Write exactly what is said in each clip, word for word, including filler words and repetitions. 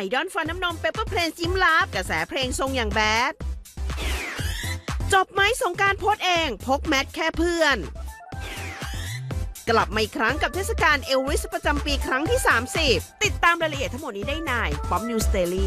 ดอลฟันน้ำนมเปปเปอร์เพลนยิ้มลับกระแสเพลงทรงอย่างแบดจบไหมสงกรานต์โพสเองพกแมทแค่เพื่อนกลับมาอีกครั้งกับเทศกาลเอลวิสประจำปีครั้งที่สามสิบติดตามรายละเอียดทั้งหมดนี้ได้ในป๊อปนิวส์เดลี่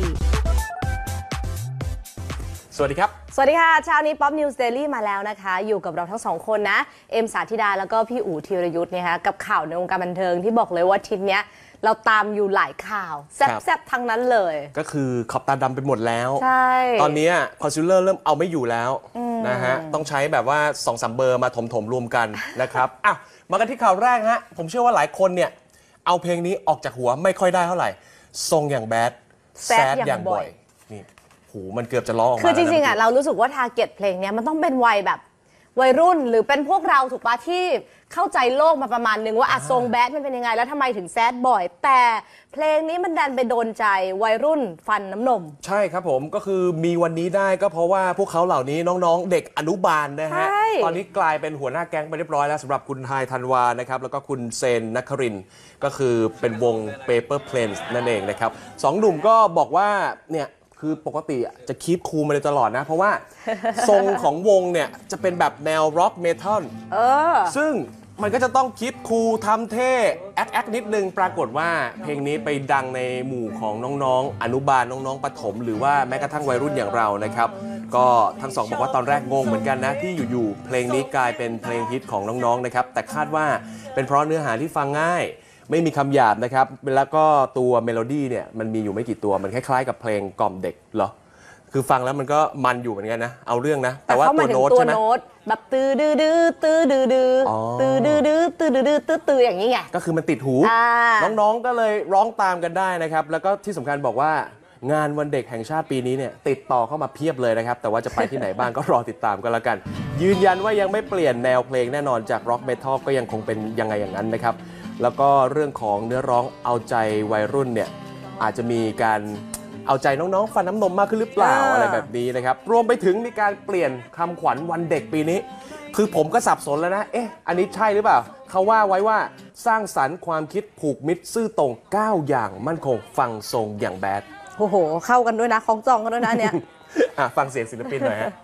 สวัสดีครับสวัสดีค่ะเช้านี้ป๊อปนิวส์เดลี่มาแล้วนะคะอยู่กับเราทั้งสองคนนะเอ็มสาธิดาแล้วก็พี่อู๋ธีรยุทธ์นะคะกับข่าวในวงการบันเทิงที่บอกเลยว่าทีนี้เราตามอยู่หลายข่าวแซ่บๆทั้งนั้นเลยก็คือขอบตาดำไปหมดแล้วใช่ตอนนี้คอนซีลเลอร์เริ่มเอาไม่อยู่แล้วนะฮะต้องใช้แบบว่า สองสาม เบอร์มาถมๆรวมกันนะครับอ่ะมากันที่ข่าวแรกฮะผมเชื่อว่าหลายคนเนี่ยเอาเพลงนี้ออกจากหัวไม่ค่อยได้เท่าไหร่ทรงอย่างแบดแซดอย่างบ่อยนี่หูมันเกือบจะร้องออกมาคือจริงๆอ่ะเรารู้สึกว่าทาร์เก็ตเพลงนี้มันต้องเป็นวัยแบบวัยรุ่นหรือเป็นพวกเราถูกปะที่เข้าใจโลกมาประมาณนึงว่าอะทรงแบดมันเป็นยังไงแล้วทำไมถึงแซดบ่อยแต่เพลงนี้มันดันไปโดนใจวัยรุ่นฟันน้ำนมใช่ครับผมก็คือมีวันนี้ได้ก็เพราะว่าพวกเขาเหล่านี้น้องๆเด็กอนุบาลนะฮะตอนนี้กลายเป็นหัวหน้าแก๊งไปเรียบร้อยแล้วสำหรับคุณไฮธันวานะครับแล้วก็คุณเซนนครินทร์ก็คือเป็นวง Paper Planes นั่นเองนะครับสองหนุ่มก็บอกว่าเนี่ยคือปกติจะคีปคูลมาเลยตลอดนะเพราะว่าทรงของวงเนี่ยจะเป็นแบบแนวร็อกเมทัลซึ่งมันก็จะต้องคีปคูลทำเท่แอคแอคนิดนึงปรากฏว่าเพลงนี้ไปดังในหมู่ของน้องๆอนุบาลน้องๆประถมหรือว่าแม้กระทั่งวัยรุ่นอย่างเรานะครับก็ทั้งสองบอกว่าตอนแรกงงเหมือนกันนะที่อยู่ๆเพลงนี้กลายเป็นเพลงฮิตของน้องๆนะครับแต่คาดว่าเป็นเพราะเนื้อหาที่ฟังง่ายไม่มีคำหยาบนะครับแล้วก็ตัวเมโลดี้เนี่ยมันมีอยู่ไม่กี่ตัวมันคล้ายๆกับเพลงกล่อมเด็กเหรอคือฟังแล้วมันก็มันอยู่เหมือนกันนะเอาเรื่องนะแต่ว่าตัวโน้ตใช่ไหมแบบตื้อดื้อดื้อตื้อดื้อดื้อตื้อดื้อดื้อตื้อดื้อดื้อตื้อตื้ออย่างนี้ไงก็คือมันติดหูน้องๆก็เลยร้องตามกันได้นะครับแล้วก็ที่สำคัญบอกว่างานวันเด็กแห่งชาติปีนี้เนี่ยติดต่อเข้ามาเพียบเลยนะครับแต่ว่าจะไปที่ไหนบ้างก็รอติดตามกันแล้วกันยืนยันว่ายังไม่เปลี่ยนแนวเพลงแน่นอนจากร็อกเมทัลก็ยังคงเป็นยังไงอย่างนั้นนะครับแล้วก็เรื่องของเนื้อร้องเอาใจวัยรุ่นเนี่ยอาจจะมีการเอาใจน้องๆฟันน้ำนมมากขึ้นหรือเปล่า อ, อะไรแบบนี้นะครับรวมไปถึงมีการเปลี่ยนคำขวัญวันเด็กปีนี้คือผมก็สับสนแล้วนะเอ๊ะอันนี้ใช่หรือเปล่าเขาว่าไว้ว่าสร้างสรรค์ความคิดผูกมิตรซื่อตรงเก้าอย่างมั่นคงฟังทรงอย่างแบดโอ้โหเข้ากันด้วยนะของจองกันด้วยนะเนี่ยฟังเสียงศิลปินหน่อยฮะ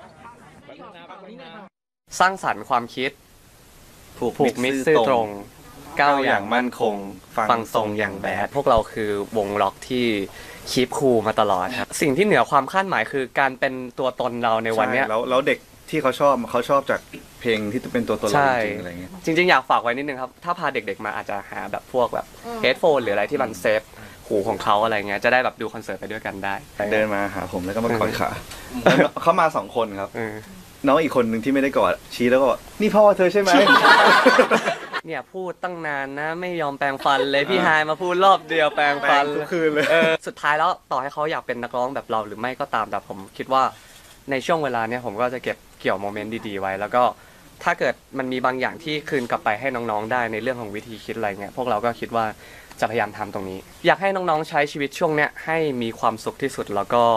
สร้างสรรค์ความคิดผูกมิตรซื่อตรงก้าวอย่างมั่นคงฟังทรงอย่างแบดพวกเราคือวงล็อกที่คีปคูลมาตลอดครับสิ่งที่เหนือความคาดหมายคือการเป็นตัวตนเราในวันนี้แล้วแล้วเด็กที่เขาชอบเขาชอบจากเพลงที่เป็นตัวตนเราจริงๆอะไรเงี้ยจริงๆอยากฝากไว้นิดนึงครับถ้าพาเด็กๆมาอาจจะหาแบบพวกแบบเฮดโฟนหรืออะไรที่มันเซฟหูของเขาอะไรเงี้ยจะได้แบบดูคอนเสิร์ตไปด้วยกันได้เดินมาหาผมแล้วก็มากอดขาเขามาสองคนครับน้องอีกคนหนึ่งที่ไม่ได้กอดชี้แล้วก็นี่พ่อเธอใช่ไหมเนี่ยพูดตั้งนานนะไม่ยอมแปรงฟันเลยพี่ไฮมาพูดรอบเดียวแปรงฟันทุกคืนเลยสุดท้ายแล้วต่อให้เขาอยากเป็นนักร้องแบบเราหรือไม่ก็ตามแต่ผมคิดว่าในช่วงเวลาเนี้ยผมก็จะเก็บเกี่ยวโมเมนต์ดีๆไว้แล้วก็ถ้าเกิดมันมีบางอย่างที่คืนกลับไปให้น้องๆได้ในเรื่องของวิธีคิดอะไรเงี้ยพวกเราก็คิดว่าจะพยายามทำตรงนี้อยากให้น้องๆใช้ชีวิตช่วงเนี้ยให้มีความสุขที่สุดแล้วก็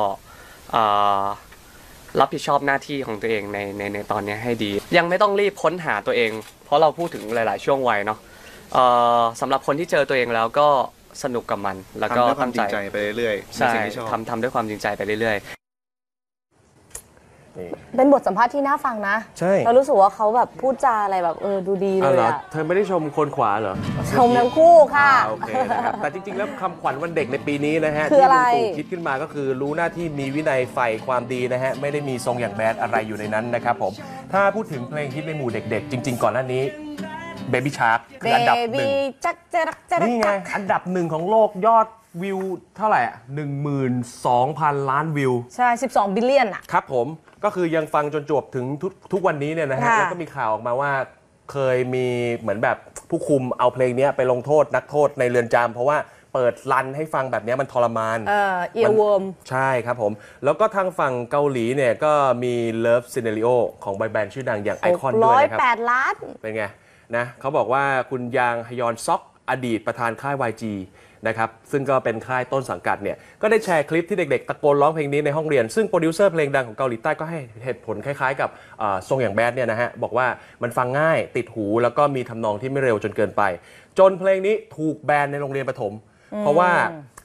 รับผิดชอบหน้าที่ของตัวเองในในในตอนนี้ให้ดียังไม่ต้องรีบค้นหาตัวเองเพราะเราพูดถึงหลายๆช่วงวัยเนาะสำหรับคนที่เจอตัวเองแล้วก็สนุกกับมันแล้วก็ตั้งใจไปเรื่อยๆใช่ทำทำด้วยความจริงใจไปเรื่อยๆเป็นบทสัมภาษณ์ที่น่าฟังนะใช่เรารู้สึกว่าเขาแบบพูดจาอะไรแบบเออดูดีเลยอะเธอไม่ได้ชมคนขวาเหรอชมทั้งคู่ค่ะโอเคนะครับแต่จริงๆแล้วคำขวัญวันเด็กในปีนี้นะฮะที่ลุงตู่คิดขึ้นมาก็คือรู้หน้าที่มีวินัยใฝ่ความดีนะฮะไม่ได้มีทรงอย่างแบดอะไรอยู่ในนั้นนะครับผมถ้าพูดถึงเพลงฮิตในหมู่เด็กๆจริงๆก่อนหน้านี้ Baby Shark คืออันดับหนึ่งนี่ไงอันดับหนึ่งของโลกยอดวิวเท่าไหร่อ่ะ หนึ่งหมื่นสองพัน ล้านวิวใช่สิบสองบิลเลียนอ่ะครับผมก็คือยังฟังจนจบถึงทุกทุกวันนี้เนี่ยนะฮะแล้วก็มีข่าวออกมาว่าเคยมีเหมือนแบบผู้คุมเอาเพลงนี้ไปลงโทษนักโทษในเรือนจำเพราะว่าเปิดรันให้ฟังแบบนี้มันทรมานเออเอียร์เวิร์มใช่ครับผมแล้วก็ทางฝั่งเกาหลีเนี่ยก็มี Love Scenario ของบอยแบนด์ชื่อดังอย่างไอคอนด้วยนะครับร้อยแปดล้านเป็นไงนะเขาบอกว่าคุณยางฮยอนซ็อกอดีตประธานค่าย วาย จี นะครับซึ่งก็เป็นค่ายต้นสังกัดเนี่ยก็ได้แชร์คลิปที่เด็กๆตะโกนร้องเพลงนี้ในห้องเรียนซึ่งโปรดิวเซอร์เพลงดังของเกาหลีใต้ก็ให้เหตุผลคล้ายๆกับทรงอย่างแบดเนี่ยนะฮะบอกว่ามันฟังง่ายติดหูแล้วก็มีทำนองที่ไม่เร็วจนเกินไปจนเพลงนี้ถูกแบนในโรงเรียนประถมเพราะว่า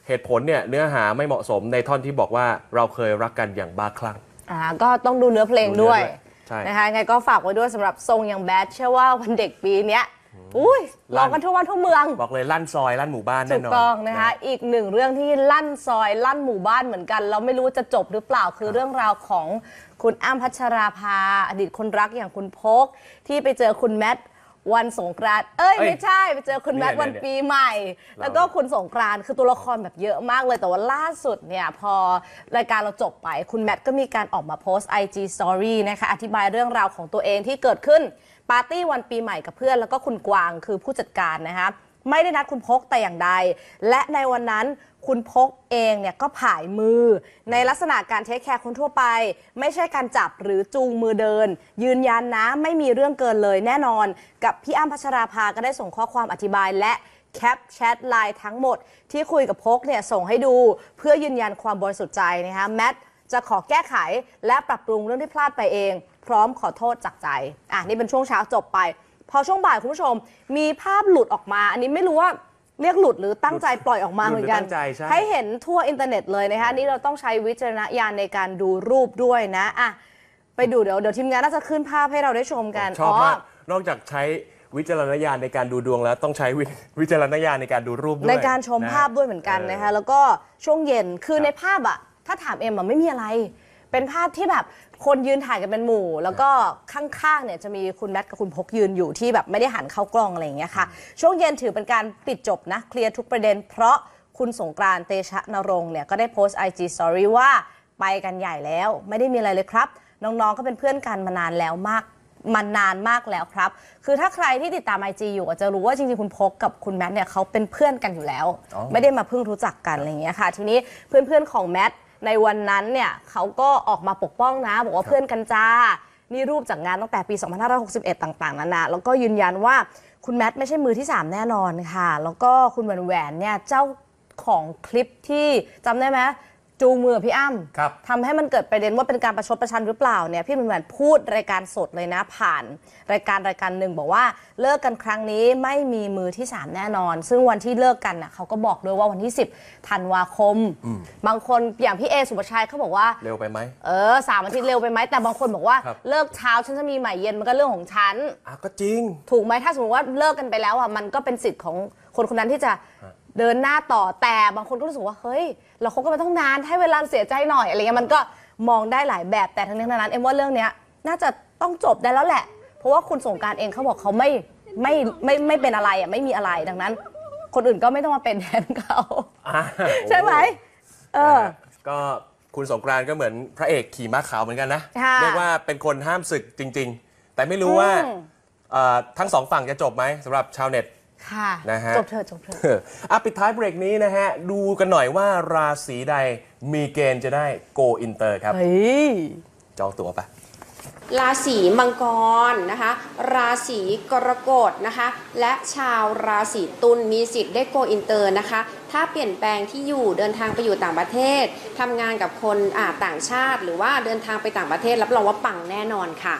เหตุผลเนี่ยเนื้อหาไม่เหมาะสมในท่อนที่บอกว่าเราเคยรักกันอย่างบ้าคลั่งอ่าก็ต้องดูเนื้อเพลงด้วยใช่นะคะไงก็ฝากไว้ด้วยสำหรับทรงอย่างแบดเชื่อว่าวันเด็กปีเนี้ยอุ้ยร้องกันทั่ววันทั่วเมืองบอกเลยลั่นซอยลั่นหมู่บ้านแน่นอนถูกต้องนะคะอีกหนึ่งเรื่องที่ลั่นซอยลั่นหมู่บ้านเหมือนกันเราไม่รู้จะจบหรือเปล่าคือเรื่องราวของคุณอ้ำพัชราภาอดีตคนรักอย่างคุณพกที่ไปเจอคุณแมทวันสงกรานต์เอ้ยไม่ใช่ไปเจอคุณแมทวันปีใหม่แล้วก็คุณสงกรานต์คือตัวละครแบบเยอะมากเลยแต่ว่าล่าสุดเนี่ยพอรายการเราจบไปคุณแมทก็มีการออกมาโพสต์ ไอ จี Story นะคะอธิบายเรื่องราวของตัวเองที่เกิดขึ้นปาร์ตี้วันปีใหม่กับเพื่อนแล้วก็คุณกวางคือผู้จัดการนะคะไม่ได้นัดคุณพกแต่อย่างใดและในวันนั้นคุณพกเองเนี่ยก็ผายมือในลักษณะการเทคแคร์คนทั่วไปไม่ใช่การจับหรือจูงมือเดินยืนยันนะไม่มีเรื่องเกินเลยแน่นอนกับพี่อ้ำพัชราภาก็ได้ส่งข้อความอธิบายและแคปแชทไลน์ทั้งหมดที่คุยกับพกเนี่ยส่งให้ดูเพื่อยืนยันความบริสุทธิ์ใจนะคะแมทจะขอแก้ไขและปรับปรุงเรื่องที่พลาดไปเองพร้อมขอโทษจากใจอ่ะนี่เป็นช่วงเช้าจบไปพอช่วงบ่ายคุณผู้ชมมีภาพหลุดออกมาอันนี้ไม่รู้ว่าเรียกหลุดหรือตั้งใจปล่อยออกมาเหมือนกันใ, ให้เห็นทั่วอินเทอร์เน็ตเลยนะคะนี่เราต้องใช้วิจารณญาณในการดูรูปด้วยนะอ่ะไปดูเดี๋ยวเดี๋ยวทีมงานน่าจะขึ้นภาพให้เราได้ชมกันชอบมากนอกจากใช้วิจารณญาณในการดูดวงแล้วต้องใช้วิจารณญาณในการดูรูปด้วยในการชมภาพด้วยเหมือนกันนะคะแล้วก็ช่วงเย็นคือในภาพอะถ้าถามเอ็มอะไม่มีอะไรเป็นภาพที่แบบคนยืนถ่ายกันเป็นหมู่แล้วก็ข้างๆเนี่ยจะมีคุณแมทกับคุณพกยืนอยู่ที่แบบไม่ได้หันเข้ากล้องอะไรอย่างเงี้ยค่ะช่วงเย็นถือเป็นการปิดจบนะเคลียร์ทุกประเด็นเพราะคุณสงกรานต์เตชะนรงค์เนี่ยก็ได้โพสต์ ไอ จี Story ว่าไปกันใหญ่แล้วไม่ได้มีอะไรเลยครับน้องๆก็เป็นเพื่อนกันมานานแล้วมากมานานมากแล้วครับคือถ้าใครที่ติดตาม ไอ จี อยู่อาจจะรู้ว่าจริงๆคุณพกกับคุณแมทเนี่ยเขาเป็นเพื่อนกันอยู่แล้วไม่ได้มาเพิ่งรู้จักกันอะไรอย่างเงี้ยค่ะทีนี้เพื่อนๆของแมทในวันนั้นเนี่ยเขาก็ออกมาปกป้องนะบอกว่าเพื่อนกันจ้านี่รูปจากงานตั้งแต่ปีสองพันห้าร้อยหกสิบเอ็ดต่างๆนานาแล้วก็ยืนยันว่าคุณแมทไม่ใช่มือที่สามแน่นอนค่ะแล้วก็คุณแหวนแหวนเนี่ยเจ้าของคลิปที่จำได้ไหมจูงมือพี่อ้ำทำให้มันเกิดประเด็นว่าเป็นการประชดประชันหรือเปล่าเนี่ยพี่แหวนพูดรายการสดเลยนะผ่านรายการรายการหนึ่งบอกว่าเลิกกันครั้งนี้ไม่มีมือที่สามแน่นอนซึ่งวันที่เลิกกันน่ะเขาก็บอกด้วยว่าวันที่สิบธันวาคมบางคนอย่างพี่เอสุภชัยเขาบอกว่าเร็วไปไหมเออสามอาทิตย์เร็วไปไหมแต่บางคนบอกว่าเลิกเช้าฉันจะมีใหม่เย็นมันก็เรื่องของฉันอ่ะก็จริงถูกไหมถ้าสมมติว่าเลิกกันไปแล้วอ่ะมันก็เป็นสิทธิ์ของคนคนนั้นที่จะเดินหน้าต่อแต่บางคนก็รู้สึกว่าเฮ้ยเราคบกันมาตั้งนานให้เวลาเสียใจหน่อยอะไรเงี้ยมันก็มองได้หลายแบบแต่ทั้งนี้ทั้งนั้นเอ็มว่าเรื่องเนี้ยน่าจะต้องจบได้แล้วแหละเพราะว่าคุณสงกรานต์เองเขาบอกเขาไม่ไม่ไม่ไม่เป็นอะไรอ่ะไม่มีอะไรดังนั้นคนอื่นก็ไม่ต้องมาเป็นแทนเขาใช่ไหมเออก็คุณสงกรานต์ก็เหมือนพระเอกขี่ม้าขาวเหมือนกันนะเรียกว่าเป็นคนห้ามศึกจริงๆแต่ไม่รู้ว่าทั้งสองฝั่งจะจบไหมสำหรับชาวเน็ตค่ะนะฮะจบเถอะจบเถอะอ่ะปิดท้ายเบรกนี้นะฮะดูกันหน่อยว่าราศีใดมีเกณฑ์จะได้โกอินเตอร์ครับเฮ้ยจองตั๋วปะราศีมังกรนะคะราศีกรกฎนะคะและชาวราศีตุลมีสิทธิ์ได้โกอินเตอร์นะคะถ้าเปลี่ยนแปลงที่อยู่เดินทางไปอยู่ต่างประเทศทำงานกับคนอ่าต่างชาติหรือว่าเดินทางไปต่างประเทศรับรองว่าปังแน่นอนค่ะ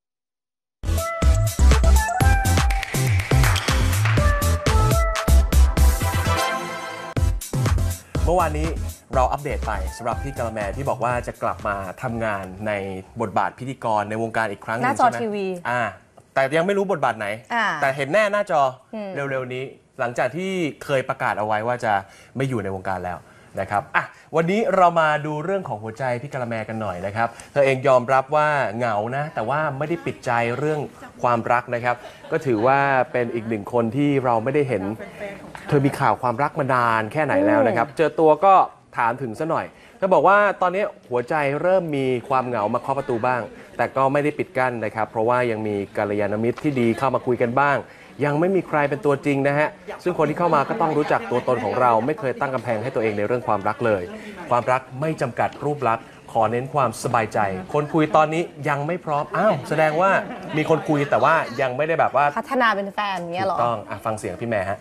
เมื่อวานนี้เราอัปเดตไปสำหรับพี่กะละแมที่บอกว่าจะกลับมาทำงานในบทบาทพิธีกรในวงการอีกครั้งหนึ่งใช่ไหมหน้าจอทีวีอ่าแต่ยังไม่รู้บทบาทไหนแต่เห็นแน่หน้าจอเร็วๆนี้หลังจากที่เคยประกาศเอาไว้ว่าจะไม่อยู่ในวงการแล้วนะครับอ่ะวันนี้เรามาดูเรื่องของหัวใจพี่กะละแมกันหน่อยนะครับเธอเองยอมรับว่าเหงานะแต่ว่าไม่ได้ปิดใจเรื่องความรักนะครับก็ถือว่าเป็นอีกหนึ่งคนที่เราไม่ได้เห็นเธอมีข่าวความรักมานานแค่ไหนแล้วนะครับเจอตัวก็ถามถึงซะหน่อยเธอบอกว่าตอนนี้หัวใจเริ่มมีความเหงามาเคาะประตูบ้างแต่ก็ไม่ได้ปิดกั้นนะครับเพราะว่ายังมีกัลยาณมิตรที่ดีเข้ามาคุยกันบ้างยังไม่มีใครเป็นตัวจริงนะฮะซึ่งคนที่เข้ามาก็ต้องรู้จักตัวตนของเราไม่เคยตั้งกำแพงให้ตัวเองในเรื่องความรักเลยความรักไม่จำกัดรูปลักษณ์ขอเน้นความสบายใจคนคุยตอนนี้ยังไม่พร้อมอ้าวแสดงว่ามีคนคุยแต่ว่ายังไม่ได้แบบว่าพัฒนาเป็นแฟนเงี้ยหรอถูกต้องอ่ะฟังเสียงพี่แม่ฮะ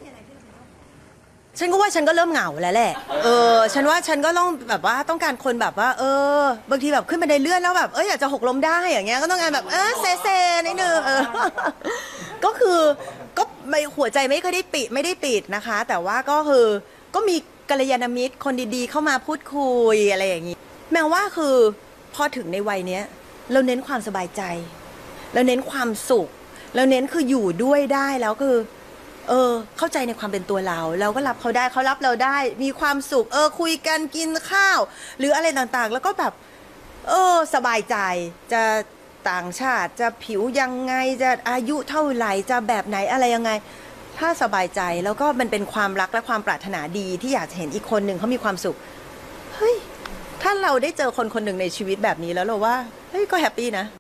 ฉันก็ว่าฉันก็เริ่มเหงาแล้วแหละเออฉันว่าฉันก็ต้องแบบว่าต้องการคนแบบว่าเออบางทีแบบขึ้นบันไดเลื่อนแล้วแบบเอออยากจะหกล้มได้อย่างเงี้ยก็ต้องการแบบเออเซเซนิดนึงเออก็คือก็ไม่หัวใจไม่เคยได้ปิดไม่ได้ปิดนะคะแต่ว่าก็คือก็มีกัลยาณมิตรคนดีๆเข้ามาพูดคุยอะไรอย่างนี้แม้ว่าคือพอถึงในวัยเนี้ยเราเน้นความสบายใจเราเน้นความสุขเราเน้นคืออยู่ด้วยได้แล้วคือเออเข้าใจในความเป็นตัวเราเราก็รับเขาได้เขารับเราได้มีความสุขเออคุยกันกินข้าวหรืออะไรต่างๆแล้วก็แบบเออสบายใจจะต่างชาติจะผิวยังไงจะอายุเท่าไหร่จะแบบไหนอะไรยังไงถ้าสบายใจแล้วก็มันเป็นความรักและความปรารถนาดีที่อยากจะเห็นอีกคนหนึ่งเขามีความสุขเฮ้ยถ้าเราได้เจอคนคนหนึ่งในชีวิตแบบนี้แล้วเราว่าเฮ้ยก็แฮปปี้นะ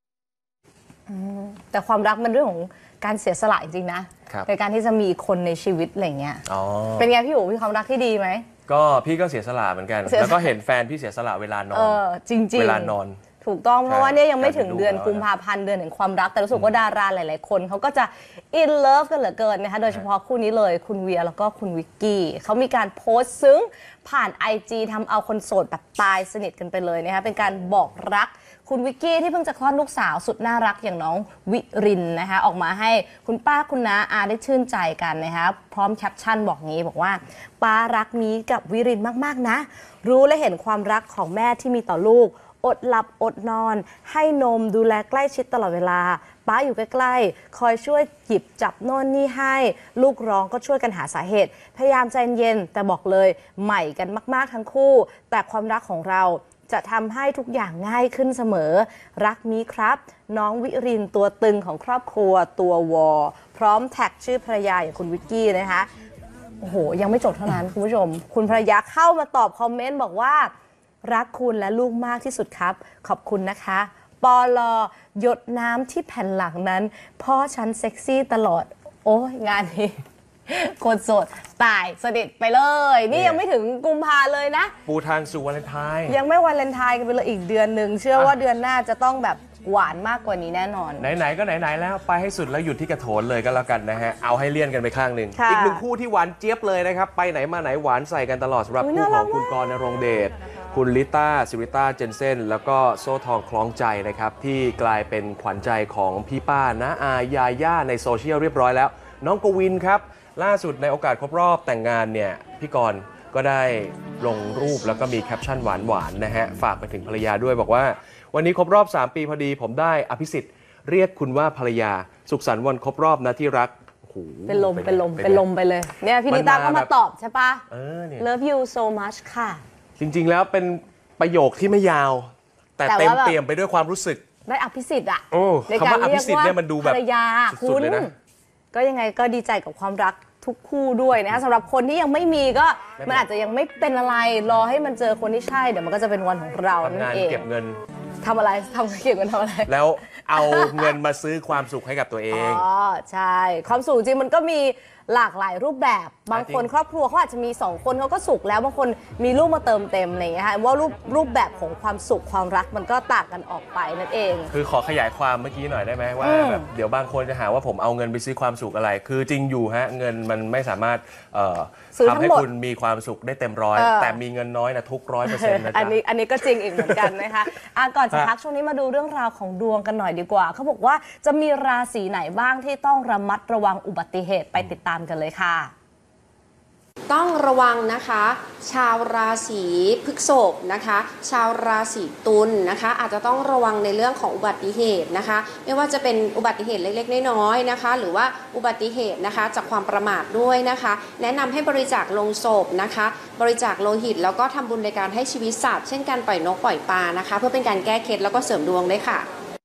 แต่ความรักมันเรื่องของการเสียสละจริงๆนะในการที่จะมีคนในชีวิตอะไรเงี้ยเป็นไงพี่อู๋มีความรักที่ดีไหมก็พี่ก็เสียสละเหมือนกันแล้วก็เห็นแฟนพี่เสียสละเวลานอนจริงๆเวลานอนถูกต้องเพราะว่าเนี่ยยังไม่ถึงเดือนกุมภาพันธ์เดือนแห่งความรักแต่รู้สึกว่าดาราหลายๆคนเขาก็จะอินเลิฟกันเหลือเกินนะคะโดยเฉพาะคู่นี้เลยคุณเวียแล้วก็คุณวิกกี้เขามีการโพสต์ซึ้งผ่าน ไอ จี ทำเอาคนโสดแบบตายสนิทกันไปเลยนะคะเป็นการบอกรักคุณวิกกี้ที่เพิ่งจะคลอดลูกสาวสุดน่ารักอย่างน้องวิรินนะคะออกมาให้คุณป้าคุณน้าอาได้ชื่นใจกันนะคะพร้อมแคปชั่นบอกงี้บอกว่าป้ารักมีกับวิรินมากๆนะรู้และเห็นความรักของแม่ที่มีต่อลูกอดหลับอดนอนให้นมดูแลใกล้ชิดตลอดเวลาป้าอยู่ใกล้ๆคอยช่วยหยิบจับโน่นนี่ให้ลูกร้องก็ช่วยกันหาสาเหตุพยายามใจเย็นแต่บอกเลยใหม่กันมากๆทั้งคู่แต่ความรักของเราจะทำให้ทุกอย่างง่ายขึ้นเสมอรักมีครับน้องวิรินตัวตึงของครอบครัวตัววอพร้อมแท็กชื่อภรรยาอย่างคุณวิกกี้นะคะโอ้โหยังไม่จบเท่านั้นคุณผู้ชมคุณภรรยาเข้ามาตอบคอมเมนต์บอกว่ารักคุณและลูกมากที่สุดครับขอบคุณนะคะปอลหยดน้ำที่แผ่นหลังนั้นพ่อฉันเซ็กซี่ตลอดโอ้ยงานนี้คนโสดตายเสด็จไปเลยนี่ยังไม่ถึงกุมภาเลยนะปูทางสู่วาเลนไทน์ยังไม่วาเลนไทน์กันไปเลยอีกเดือนหนึ่งเชื่อว่าเดือนหน้าจะต้องแบบหวานมากกว่านี้แน่นอนไหนๆก็ไหนๆแล้วไปให้สุดแล้วหยุดที่กระโถนเลยก็แล้วกันนะฮะเอาให้เลี่ยนกันไปข้างหนึ่งอีกหนึ่งคู่ที่หวานเจี๊ยบเลยนะครับไปไหนมาไหนหวานใส่กันตลอดสำหรับคู่ของคุณกรณรงค์เดชคุณลิต้าสิริต้าเจนเซ่นแล้วก็โซ่ทองคล้องใจนะครับที่กลายเป็นขวัญใจของพี่ป้านะอายาย่าในโซเชียลเรียบร้อยแล้วน้องกวินครับล่าสุดในโอกาสครบรอบแต่งงานเนี่ยพี่กรณ์ก็ได้ลงรูปแล้วก็มีแคปชั่นหวานๆนะฮะฝากไปถึงภรรยาด้วยบอกว่าวันนี้ครบรอบสามปีพอดีผมได้อภิสิทธิ์เรียกคุณว่าภรรยาสุขสันต์วันครบรอบนะที่รักเป็นลมเป็นลมเป็นลมไปเลยเนี่ยพี่ลิต้าก็มาตอบใช่ปะ Love you so much ค่ะจริงๆแล้วเป็นประโยคที่ไม่ยาวแต่เต็มเปี่ยมไปด้วยความรู้สึกได้อภิสิทธิ์อะในการเรียกว่าภรรยาคุณก็ยังไงก็ดีใจกับความรักทุกคู่ด้วยนะคะสำหรับคนที่ยังไม่มีก็มันอาจจะยังไม่เป็นอะไรรอให้มันเจอคนที่ใช่เดี๋ยวมันก็จะเป็นวันของเรานั่นเองเก็บเงินทำอะไรทำเก็บเงินทำอะไรแล้วเอาเงินมาซื้อความสุขให้กับตัวเองอ๋อใช่ความสุขจริงมันก็มีหลากหลายรูปแบบบางคนครอบครัวเขาอาจจะมีสองคนเขาก็สุขแล้วบางคนมีลูกมาเติมเต็มอะไรอย่างเงี้ยค่ะว่ารูปรูปแบบของความสุขความรักมันก็ต่างกันออกไปนั่นเองคือขอขยายความเมื่อกี้หน่อยได้ไหมว่าแบบเดี๋ยวบางคนจะหาว่าผมเอาเงินไปซื้อความสุขอะไรคือจริงอยู่ฮะเงินมันไม่สามารถทำให้คุณมีความสุขได้เต็มร้อยแต่มีเงินน้อยนะทุกร้อยเปอร์เซ็นต์นะจ๊ะอันนี้อันนี้ก็จริงอีกเหมือนกันนะคะก่อนจะพักช่วงนี้มาดูเรื่องราวของดวงกันหน่อยดีกว่าเขาบอกว่าจะมีราศีไหนบ้างที่ต้องระมัดระวังอุบัติเหตุไปติดตามกันเลยค่ะต้องระวังนะคะชาวราศีพฤษภนะคะชาวราศีตุลนะคะอาจจะต้องระวังในเรื่องของอุบัติเหตุนะคะไม่ว่าจะเป็นอุบัติเหตุเล็กๆน้อยๆนะคะหรือว่าอุบัติเหตุนะคะจากความประมาทด้วยนะคะแนะนำให้บริจาคโลงศพนะคะบริจาคโลหิตแล้วก็ทำบุญในการให้ชีวิตสัตว์เช่นการปล่อยนกปล่อยปลานะคะเพื่อเป็นการแก้เคล็ดแล้วก็เสริมดวงด้วยค่ะ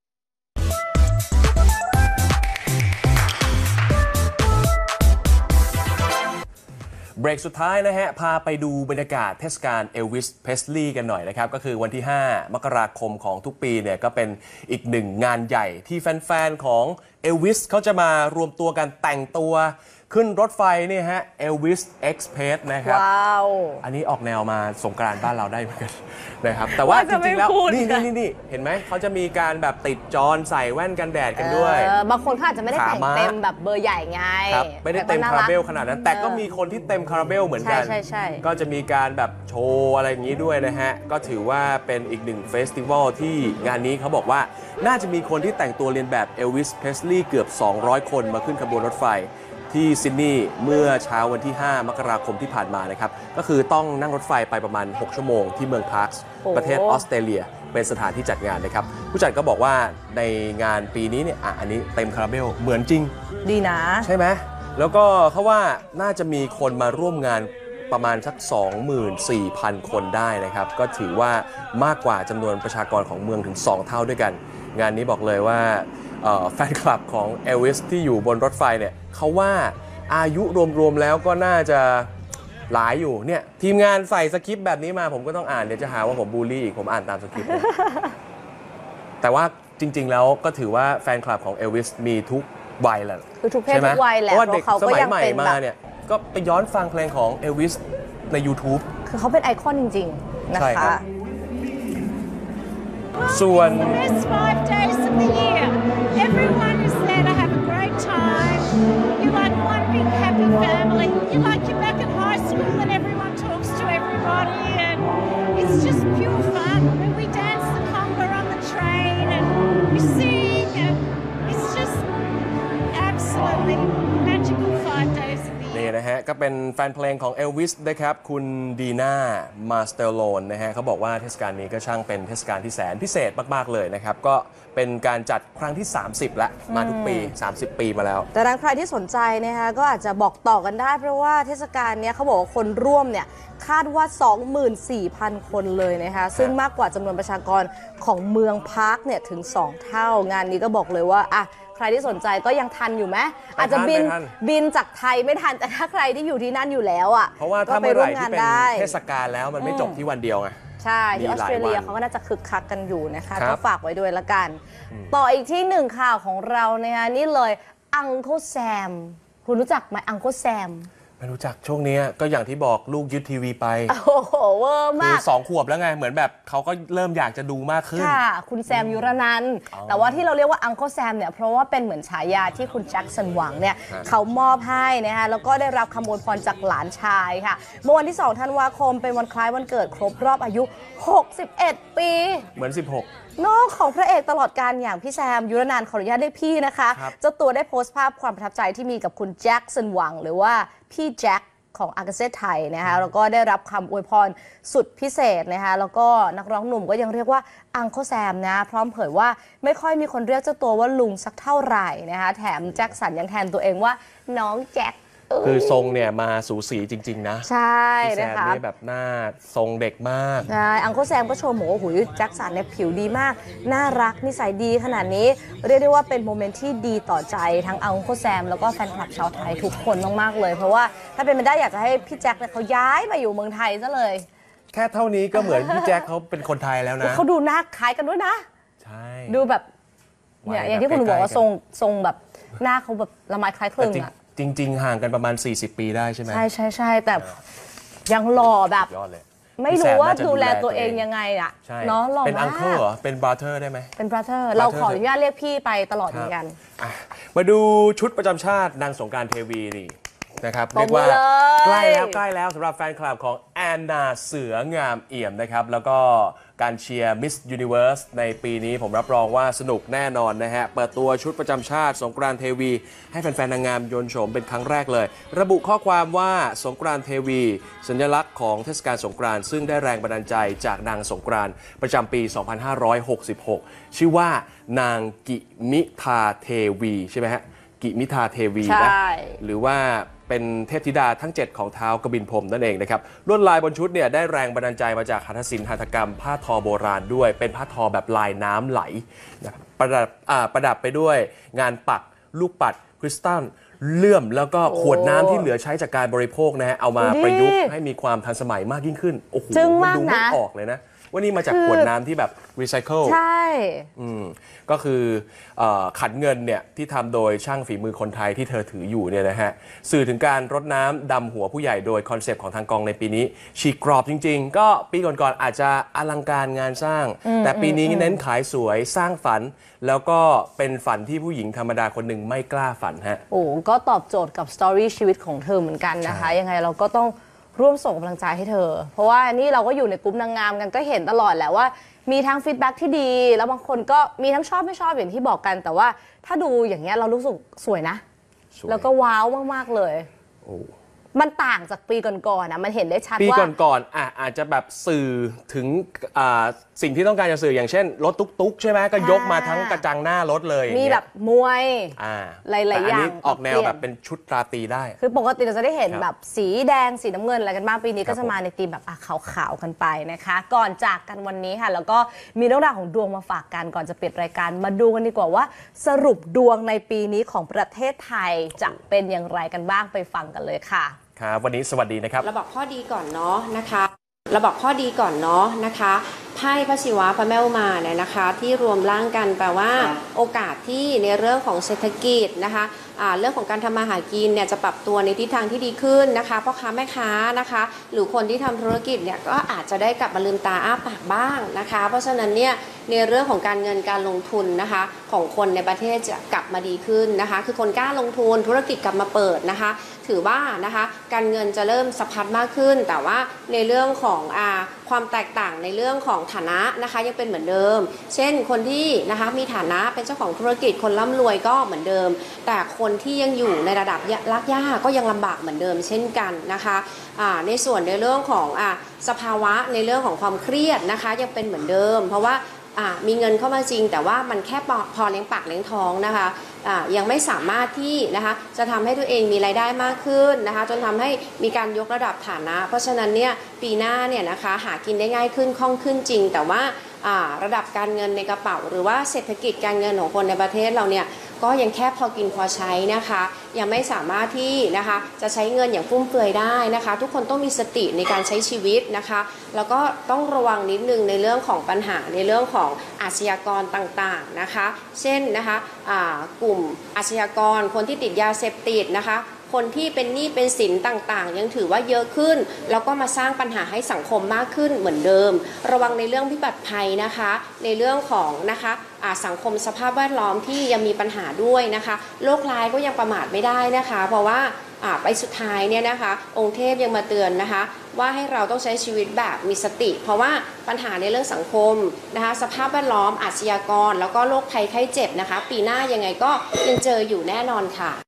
เบรกสุดท้ายนะฮะพาไปดูบรรยากาศเทศกาลเอลวิส เพรสลีย์กันหน่อยนะครับก็คือวันที่ห้ามกราคมของทุกปีเนี่ยก็เป็นอีกหนึ่งงานใหญ่ที่แฟนๆของเอลวิสเขาจะมารวมตัวกันแต่งตัวขึ้นรถไฟนี่ฮะเอลวิสเอ็กซ์เพรสนะครับว้าวอันนี้ออกแนวมาสงกรานต์บ้านเราได้เหมือนกันนะครับแต่ว่าจริงๆแล้วนี่นี่นี่เห็นไหมเขาจะมีการแบบติดจอนใส่แว่นกันแดดกันด้วยบางคนเขาอาจจะไม่ได้แต่งเต็มแบบเบอร์ใหญ่ไงไม่ได้เต็มคาราเบลขนาดนั้นแต่ก็มีคนที่เต็มคาราเบลเหมือนกันก็จะมีการแบบโชว์อะไรอย่างนี้ด้วยนะฮะก็ถือว่าเป็นอีกหนึ่งเฟสติวัลที่งานนี้เขาบอกว่าน่าจะมีคนที่แต่งตัวเลียนแบบเอลวิส เพรสลีย์เกือบสองร้อยคนมาขึ้นขบวนรถไฟที่ซิดนีย์เมื่อเช้าวันที่ ห้ามกราคมที่ผ่านมานะครับก็คือต้องนั่งรถไฟไปประมาณ หก ชั่วโมงที่เมืองพาร์คส์ประเทศออสเตรเลียเป็นสถานที่จัดงานนะครับผู้จัดก็บอกว่าในงานปีนี้เนี่ยอ่ะอันนี้เต็มคาราเบลเหมือนจริงดีนะใช่ไหมแล้วก็เขาว่าน่าจะมีคนมาร่วมงานประมาณสัก สองหมื่นสี่พัน คนได้นะครับก็ถือว่ามากกว่าจำนวนประชากรของเมืองถึงสองเท่าด้วยกันงานนี้บอกเลยว่าแฟนคลับของเอลวิสที่อยู่บนรถไฟเนี่ยเขาว่าอายุรวมๆแล้วก็น่าจะหลายอยู่เนี่ยทีมงานใส่สคริปต์แบบนี้มาผมก็ต้องอ่านเดี๋ยวจะหาว่าผมบูลลี่อีกผมอ่านตามสคริปต์ แต่ว่าจริงๆแล้วก็ถือว่าแฟนคลับของเอลวิสมีทุกวัยแหละคือทุกเพศทุกวัยแหละเพราะว่าเด็กสมัยใหม่มาเนี่ยก็ไปย้อนฟังเพลงของเอลวิสใน YouTube คือเขาเป็นไอคอนจริงๆนะคะส่วน Best five days of the year. Everyone is there to have a great time. You like one big happy family. You like you're back at high school and everyone talks to everybody and it's just pure fun. And we dance the conga on the train and we sing and it's just absolutely magical five days of the year. นี่นะฮะก็เป็นแฟนเพลงของเอลวิสนะครับคุณดีน่ามาสเตโลนนะฮะเขาบอกว่าเทศกาลนี้ก็ช่างเป็นเทศกาลที่แสนพิเศษมากๆเลยนะครับก็เป็นการจัดครั้งที่ สามสิบ แล้วมาทุกปี สามสิบ ปีมาแล้วแต่ดังใครที่สนใจนะคะก็อาจจะบอกต่อกันได้เพราะว่าเทศกาลนี้เขาบอกว่าคนร่วมเนี่ยคาดว่า สองหมื่นสี่พัน คนเลยนะคะซึ่งมากกว่าจำนวนประชากรของเมืองพาร์คเนี่ยถึงสองเท่างานนี้ก็บอกเลยว่าอ่ะใครที่สนใจก็ยังทันอยู่ไหมอาจจะบินบินจากไทยไม่ทันแต่ถ้าใครที่อยู่ที่นั่นอยู่แล้วอ่ะเพราะว่าถ้าเมื่อไหร่ที่เป็นเทศกาลแล้วมันไม่จบที่วันเดียวไงใช่ที่ออสเตรเลียเขาก็น่าจะคึกคักกันอยู่นะคะก็ฝากไว้ด้วยละกันต่ออีกที่หนึ่งข่าวของเราเนี่ยนี่เลยอัง Uncle Sam คุณรู้จักไหม Uncle Sam ไม่รู้จักช่วงนี้ก็อย่างที่บอกลูกยึดทีวีไปโอ้โหเวอร์มากคือสองขวบแล้วไงเหมือนแบบเขาก็เริ่มอยากจะดูมากขึ้นค่ะคุณแซมยุรนันท์แต่ว่าที่เราเรียกว่า Uncle Sam เนี่ยเพราะว่าเป็นเหมือนฉายาที่คุณแจ็คสันหวังเนี่ยเขามอบให้นะคะแล้วก็ได้รับคำอวยพรจากหลานชายค่ะเมื่อวันที่สองธันวาคมเป็นวันคล้ายวันเกิดครบรอบอายุหกสิบเอ็ดปีเหมือนสิบหกน้องของพระเอกตลอดการอย่างพี่แซมยุรนันท์ขออนุญาตได้พี่นะคะเจ้าตัวได้โพสต์ภาพความประทับใจที่มีกับคุณแจ็คสันหวังหรือว่าพี่แจ็คของอากาเซ่ไทยนะคะแล้วก็ได้รับคำอวยพรสุดพิเศษนะคะแล้วก็นักร้องหนุ่มก็ยังเรียกว่าอังเคิลแซมนะพร้อมเผยว่าไม่ค่อยมีคนเรียกเจ้าตัวว่าลุงสักเท่าไหร่นะคะแถมแจ็คสันยังแทนตัวเองว่าน้องแจ็คคือทรงเนี่ยมาสูสีจริงๆนะใช่นะคะแซมนี่แบบหน้าทรงเด็กมากใช่อังเคิลแซมก็โชว์หมูหูยแจ็คสันเนี่ยผิวดีมากน่ารักนิสัยดีขนาดนี้เรียกได้ว่าเป็นโมเมนต์ที่ดีต่อใจทั้งอังเคิลแซมแล้วก็แฟนคลับชาวไทยทุกคนมากๆเลยเพราะว่าถ้าเป็นไปได้อยากจะให้พี่แจ็คเนี่ยเขาย้ายมาอยู่เมืองไทยซะเลยแค่เท่านี้ก็เหมือนพี่แจ็คเขาเป็นคนไทยแล้วนะเขาดูหน้าคล้ายกันด้วยนะใช่ดูแบบเนี่ยอย่างที่คุณบอกว่าทรงทรงแบบหน้าเขาแบบละไมคล้ายคลึงอะจริงๆห่างกันประมาณสี่สิบปีได้ใช่ไหมใช่ใช่ใช่แต่ยังหล่อแบบไม่รู้ว่าดูแลตัวเองยังไงอ่ะเนาะหล่อมากเป็นอังเคิลเหรอเป็นบราเธอร์ได้ไหมเป็นบราเธอร์เราขออนุญาตเรียกพี่ไปตลอดเหมือนกันมาดูชุดประจำชาตินางสงกรานต์เทวีนี่นะครับเรียกว่าใกล้แล้วใกล้แล้วสำหรับแฟนคลับของแอนนาเสืองามเอี่ยมนะครับแล้วก็การเชียร์ Miss Universe ในปีนี้ผมรับรองว่าสนุกแน่นอนนะฮะเปิดตัวชุดประจำชาติสงกรานต์เทวีให้แฟนๆนางงามยนต์โฉมเป็นครั้งแรกเลยระบุข้อความว่าสงกรานต์เทวีสัญลักษณ์ของเทศกาลสงกรานต์ซึ่งได้แรงบันดาลใจจากนางสงกรานต์ประจำปี สองพันห้าร้อยหกสิบหก ชื่อว่านางกิมิทาเทวีใช่ไหมฮะกิมิทาเทวีนะหรือว่าเป็นเทพธิดาทั้งเจ็ดของท้าวกบินพรหมนั่นเองนะครับลวดลายบนชุดเนี่ยได้แรงบันดาลใจมาจากหัตถศิลป์หัตถกรรมผ้าทอโบราณด้วยเป็นผ้าทอแบบลายน้ำไหลนะครับประดับประดับไปด้วยงานปักลูกปัดคริสตัลเลื่อมแล้วก็ขวดน้ำที่เหลือใช้จากการบริโภคนะฮะเอามาประยุกต์ให้มีความทันสมัยมากยิ่งขึ้นโอ้โหมันดูไม่ออกเลยนะว่านี่มาจากขวดน้ำที่แบบรีไซเคิลใช่อืมก็คือขันเงินเนี่ยที่ทำโดยช่างฝีมือคนไทยที่เธอถืออยู่เนี่ยนะฮะสื่อถึงการรดน้ำดำหัวผู้ใหญ่โดยคอนเซปต์ของทางกองในปีนี้ฉีกกรอบจริงๆก็ปีก่อนๆอาจจะอลังการงานสร้างแต่ปีนี้เน้นขายสวยสร้างฝันแล้วก็เป็นฝันที่ผู้หญิงธรรมดาคนหนึ่งไม่กล้าฝันฮะโอ้ก็ตอบโจทย์กับสตอรี่ชีวิตของเธอเหมือนกันนะคะยังไงเราก็ต้องร่วมส่งกำลังใจให้เธอเพราะว่านี่เราก็อยู่ในกลุ่มนางงามกันก็เห็นตลอดแหละว่ามีทั้งฟีดแบ็กที่ดีแล้วบางคนก็มีทั้งชอบไม่ชอบอย่างที่บอกกันแต่ว่าถ้าดูอย่างเงี้ยเรารู้สึกสวยนะแล้วก็ว้าวมากๆเลยโอ้มันต่างจากปีก่อนๆนะมันเห็นได้ชัดปีว่าก่อนๆอ่ะอาจจะแบบสื่อถึงอ่าสิ่งที่ต้องการจะสื่ออย่างเช่นรถตุ๊กๆใช่ไหมก็ยกมาทั้งกระจังหน้ารถเลยมีแบบมวยอ่าหลายๆแต่นอย่างนี้ออกแนวแบบเป็นชุดราตรีได้คือปกติเราจะได้เห็นครับแบบสีแดงสีน้ำเงินอะไรกันบ้างปีนี้ครัก็บจะมาในธีมแบบอ่ะขาวๆกันไปนะคะ ก่อนจากกันวันนี้ค่ะแล้วก็มีเรื่องราวของดวงมาฝากกันก่อนจะปิดรายการมาดูกันดีกว่าว่า สรุปดวงในปีนี้ของประเทศไทยจะเป็นอย่างไรกันบ้างไปฟังกันเลยค่ะครับวันนี้สวัสดีนะครับเราบอกข้อดีก่อนเนาะนะคะเราบอกข้อดีก่อนเนาะนะคะไพ่พระศิวะพระแม่อุมาเนี่ยนะคะที่รวมร่างกันแปลว่าโอกาสที่ในเรื่องของเศรษฐกิจนะคะอ่าเรื่องของการทำมาหากินเนี่ยจะปรับตัวในทิศทางที่ดีขึ้นนะคะพ่อค้าแม่ค้านะคะหรือคนที่ทำธุรกิจเนี่ยก็อาจจะได้กลับมาลืมตาอ้าปากบ้างนะคะเพราะฉะนั้นเนี่ยในเรื่องของการเงินการลงทุนนะคะของคนในประเทศจะกลับมาดีขึ้นนะคะคือคนกล้าลงทุนธุรกิจกลับมาเปิดนะคะถือว่านะคะการเงินจะเริ่มสะพัดมากขึ้นแต่ว่าในเรื่องของอ่าความแตกต่างในเรื่องของฐานะนะคะยังเป็นเหมือนเดิมเช่นคนที่นะคะมีฐานะเป็นเจ้าของธุรกิจคนร่ำรวยก็เหมือนเดิมแต่คนที่ยังอยู่ในระดับลากย่าก็ยังลำบากเหมือนเดิมเช่นกันนะคะอ่าในส่วนในเรื่องของอ่าสภาวะในเรื่องของความเครียดนะคะยังเป็นเหมือนเดิมเพราะว่ามีเงินเข้ามาจริงแต่ว่ามันแค่พอเลี้ยงปากเลี้ยงท้องนะคะยังไม่สามารถที่นะคะจะทำให้ตัวเองมีรายได้มากขึ้นนะคะจนทำให้มีการยกระดับฐานะเพราะฉะนั้นเนี่ยปีหน้าเนี่ยนะคะหากินได้ง่ายขึ้นคล่องขึ้นจริงแต่ว่าระดับการเงินในกระเป๋าหรือว่าเศรษฐกิจการเงินของคนในประเทศเราเนี่ยก็ยังแค่พอกินพอใช้นะคะยังไม่สามารถที่นะคะจะใช้เงินอย่างฟุ่มเฟือยได้นะคะทุกคนต้องมีสติในการใช้ชีวิตนะคะแล้วก็ต้องระวังนิดนึงในเรื่องของปัญหาในเรื่องของอาชญากรต่างๆนะคะเช่นนะคะกลุ่มอาชญากรคนที่ติดยาเสพติดนะคะคนที่เป็นหนี้เป็นสินต่างๆยังถือว่าเยอะขึ้นแล้วก็มาสร้างปัญหาให้สังคมมากขึ้นเหมือนเดิมระวังในเรื่องพิบัติภัยนะคะในเรื่องของนะคะสังคมสภาพแวดล้อมที่ยังมีปัญหาด้วยนะคะโรคร้ายก็ยังประมาทไม่ได้นะคะเพราะว่าไปสุดท้ายเนี่ยนะคะองค์เทพยังมาเตือนนะคะว่าให้เราต้องใช้ชีวิตแบบมีสติ เพราะว่าปัญหาในเรื่องสังคมนะคะสภาพแวดล้อมอาชญากรแล้วก็โรคภัยไข้เจ็บนะคะปีหน้ายังไงก็ยังเจออยู่แน่นอนค่ะ